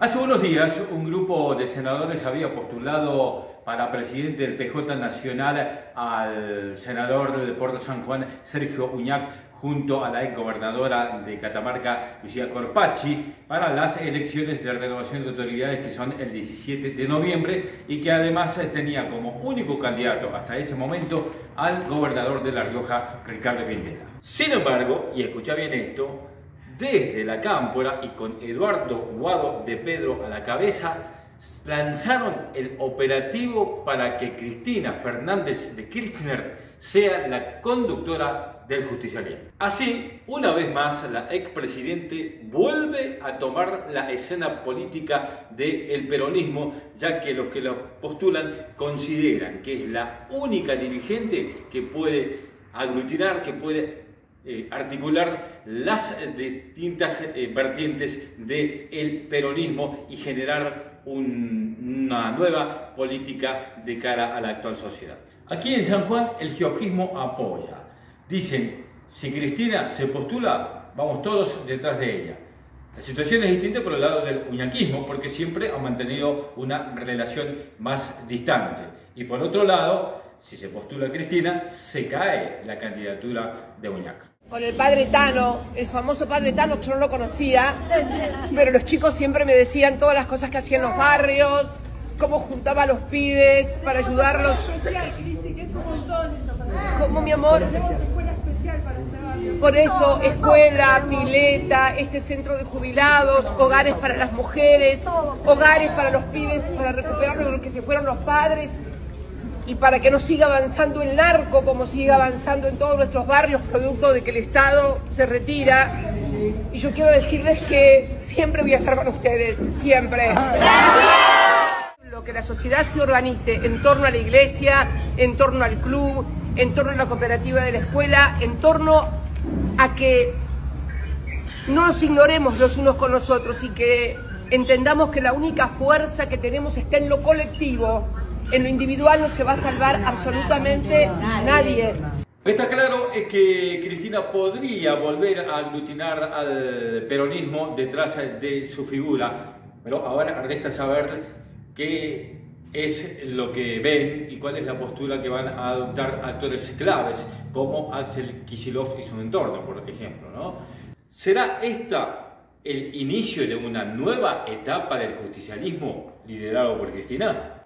Hace unos días un grupo de senadores había postulado para presidente del PJ Nacional al senador del Puerto San Juan, Sergio Uñac, junto a la exgobernadora de Catamarca, Lucía Corpacci, para las elecciones de renovación de autoridades que son el 17 de noviembre y que además tenía como único candidato hasta ese momento al gobernador de La Rioja, Ricardo Quintela. Sin embargo, y escucha bien esto, desde la Cámpora y con Eduardo Guado de Pedro a la cabeza, lanzaron el operativo para que Cristina Fernández de Kirchner sea la conductora del justicialismo. Así, una vez más, la expresidente vuelve a tomar la escena política del peronismo, ya que los que lo postulan consideran que es la única dirigente que puede aglutinar, que puede articular las distintas vertientes del peronismo y generar una nueva política de cara a la actual sociedad. Aquí en San Juan el georgismo apoya. Dicen, si Cristina se postula, vamos todos detrás de ella. La situación es distinta por el lado del uñaquismo, porque siempre ha mantenido una relación más distante. Y por otro lado, si se postula Cristina, se cae la candidatura de Uñac. Con el padre Tano, el famoso padre Tano, que yo no lo conocía, pero los chicos siempre me decían todas las cosas que hacía en los barrios, cómo juntaba a los pibes para ayudarlos. Como mi amor. Por eso, escuela, pileta, este centro de jubilados, hogares para las mujeres, hogares para los pibes, para recuperar lo que se fueron los padres. Y para que no siga avanzando el narco como sigue avanzando en todos nuestros barrios, producto de que el Estado se retira. Y yo quiero decirles que siempre voy a estar con ustedes, siempre. Lo que la sociedad se organice en torno a la iglesia, en torno al club, en torno a la cooperativa de la escuela, en torno a que no nos ignoremos los unos con los otros y que entendamos que la única fuerza que tenemos está en lo colectivo. En lo individual no se va a salvar absolutamente nadie. Está claro es que Cristina podría volver a aglutinar al peronismo detrás de su figura, pero ahora resta saber qué es lo que ven y cuál es la postura que van a adoptar actores claves como Axel Kicillof y su entorno, por ejemplo, ¿no? ¿Será esta el inicio de una nueva etapa del justicialismo liderado por Cristina?